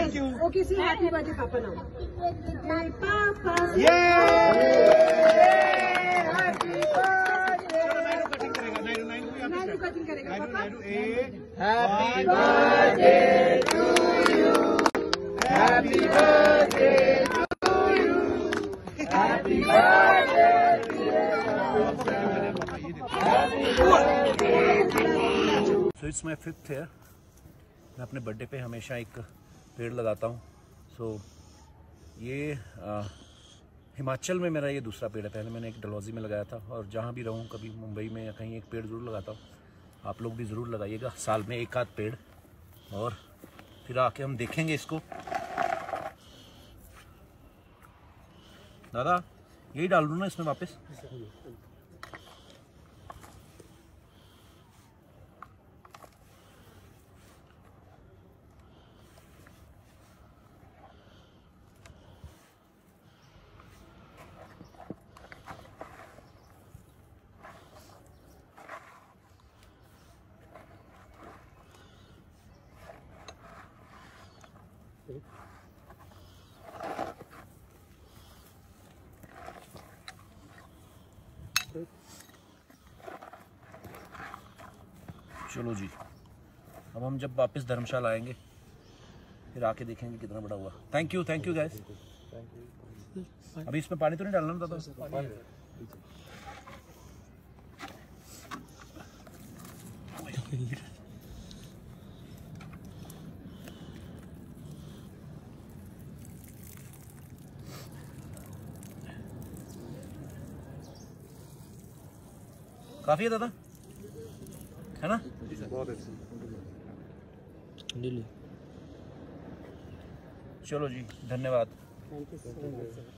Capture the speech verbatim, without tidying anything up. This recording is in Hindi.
Thank you. Okay see happy birthday पापा नाउ। पापा ये कटिंग करेगा पापा। Happy birthday to you, happy birthday to you, happy birthday. So it's my fifth year. मैं अपने बर्थडे पे हमेशा एक पेड़ लगाता हूँ। सो so, ये आ, हिमाचल में मेरा ये दूसरा पेड़ है। पहले मैंने एक डलहौजी में लगाया था, और जहाँ भी रहूँ कभी मुंबई में या कहीं एक पेड़ ज़रूर लगाता हूँ। आप लोग भी ज़रूर लगाइएगा साल में एक आध पेड़, और फिर आके हम देखेंगे इसको। दादा यही डाल दूँ ना इसमें वापस? चलो जी, अब हम जब वापस धर्मशाला आएंगे फिर आके देखेंगे कितना बड़ा हुआ। Thank you, thank you guys. अभी इसमें पानी तो नहीं डालना ना दादा? काफी है दादा, है ना? बहुत अच्छा। चलो जी, धन्यवाद।